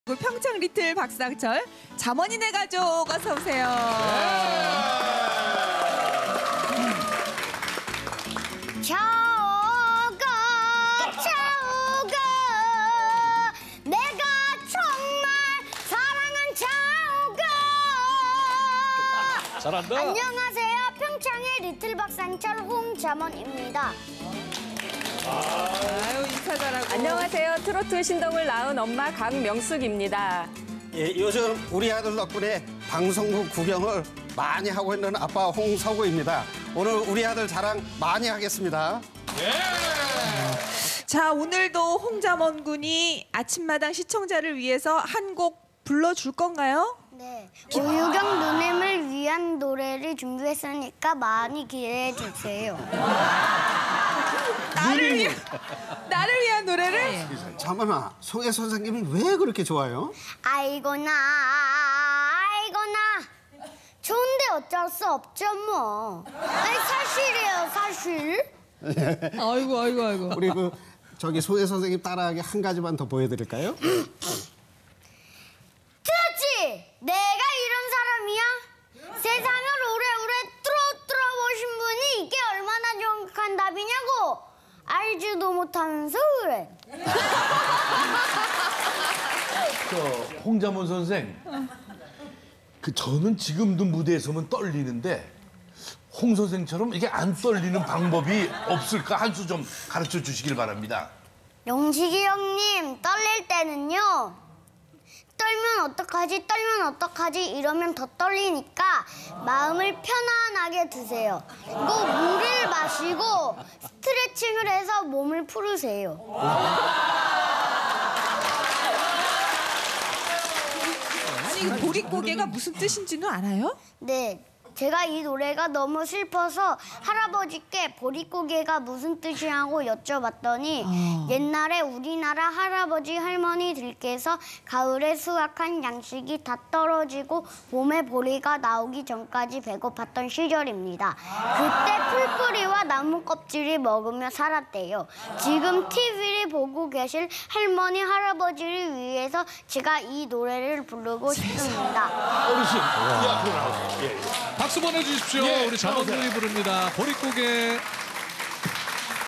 평창 리틀 박상철 자머니네 가족 어서 오세요. 차오가 차오가 내가 정말 사랑한 차오가. 잘한다. 안녕하세요. 평창의 리틀 박상철 홍자먼입니다. 아유 인사 잘하고. 안녕하세요. 트로트 신동을 낳은 엄마 강명숙입니다. 예, 요즘 우리 아들 덕분에 방송국 구경을 많이 하고 있는 아빠 홍서구입니다. 오늘 우리 아들 자랑 많이 하겠습니다. 자 오늘도 홍자먼 군이 아침마당 시청자를 위해서 한 곡 불러줄 건가요? 네. 오유경 누님을 위한 노래를 준비했으니까 많이 기대해 주세요. 나를 위한 노래를? 자만아, 송혜 선생님은 왜 그렇게 좋아요? 아이고나 좋은데 어쩔 수 없죠 뭐. 아니 사실이에요 사실. 아이고. 우리 저기 송혜 선생님 따라하기 한 가지만 더 보여드릴까요? 그렇지. 내가 이런 사람이야. 세상을 오래오래 뚫어보신 분이 이게 얼마나 정확한 답이냐고. 알지도 못하면서 그래. 홍자먼 선생, 저는 지금도 무대에 서면 떨리는데 홍 선생처럼 이게 안 떨리는 방법이 없을까? 한 수 좀 가르쳐 주시길 바랍니다. 영식이 형님 떨릴 때는요. 떨면 어떡하지 이러면 더 떨리니까 마음을 편안하게 드세요. 그리고 물을 마시고 스트레칭을 해서 몸을 풀으세요. 아니 이거 보릿고개가 무슨 뜻인지는 알아요? 네. 제가 이 노래가 너무 슬퍼서 할아버지께 보릿고개가 무슨 뜻이냐고 여쭤봤더니 옛날에 우리나라 할아버지 할머니들께서 가을에 수확한 양식이 다 떨어지고 봄에 보리가 나오기 전까지 배고팠던 시절입니다. 그때 풀뿌리와 나무 껍질을 먹으며 살았대요. 지금 TV를 보고 계실 할머니 할아버지를 위해서 제가 이 노래를 부르고 싶습니다. 어르신, 이 앞으로 나오세요. 박수 보내주십시오. 예, 우리 자먼 나오세요. 군이 부릅니다. 보릿고개.